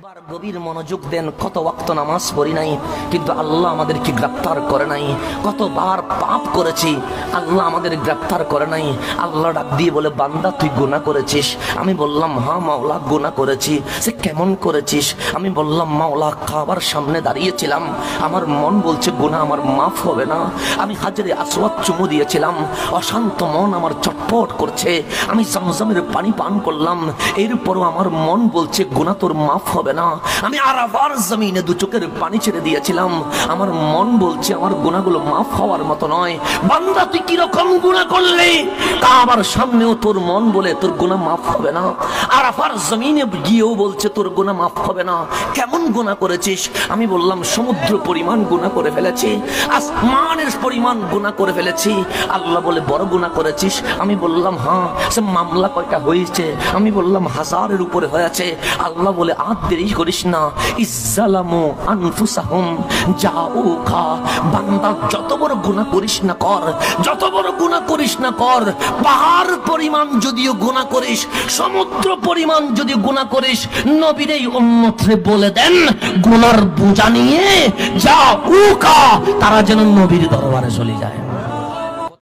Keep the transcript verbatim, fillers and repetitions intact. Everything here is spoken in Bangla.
একবার গভীর মনোযোগ দেন। কত ওয়াক্ত নামাজ পড়ি নাই, কিন্তু আল্লাহ আমাদেরকে গ্রেফতার করে নাই। কতবার পাপ করেছি, আল্লাহ আমাদের গ্রেফতার করে নাই। আল্লাহ ডাক দিয়ে বলে, বান্দা তুই গুনাহ করেছিস? আমি বললাম হ্যাঁ মাওলা গুনাহ করেছি। সে কেমন করেছিস? আমি বললাম মাওলা কাবার সামনে দাঁড়িয়েছিলাম, আমার মন বলছে গুনাহ আমার মাফ হবে না। আমি হাজরে আসওয়াদ চুমু দিয়েছিলাম, অশান্ত মন আমার চটপট করছে। আমি জমজমের পানি পান করলাম, এরপরও আমার মন বলছে গুনাহ তোর মাফ হবে না। আমি আরাফার জমিনে দু চোখের পানি ছেড়ে দিয়েছিলাম, আমার মন বলছে আমার গুনাহগুলো মাফ হওয়ার মতো নয়। বান্দা তুই কি রকম গুনাহ করলি? কাবার সামনেও তোর মন বলে তোর গুনাহ মাফ হবে না, আরাফার জমিনে গিয়েও বলছে তোর গুনাহ মাফ হবে না। কেমন গুনাহ করেছিস? আমি বললাম সমুদ্র পরিমাণ গুনাহ করে ফেলেছি, আসমানের পরিমাণ গুনাহ করে ফেলেছি। আল্লাহ বলে বড় গুনাহ করেছিস? আমি বললাম হ্যাঁ। সে মামলা কয়টা হয়েছে? আমি বললাম হাজারের উপরে হয়েছে। আল্লাহ বলে আর দেরি করিস না, ইজ্জালামু আনফুসাহুম জাউকা। বান্দা যত বড় গুনাহ করিস না কর, যত বড় গুনাহ করিস না কর, পাহাড় পরিমাণ যদিও গুনাহ করিস, সমুদ্র পরিমাণ যদি গুনাহ করিস, নবীর এই উম্মতরে বলে দেন গুনার বোঝা নিয়ে জাউকা, তারা যেন নবীর দরবারে চলে যায়।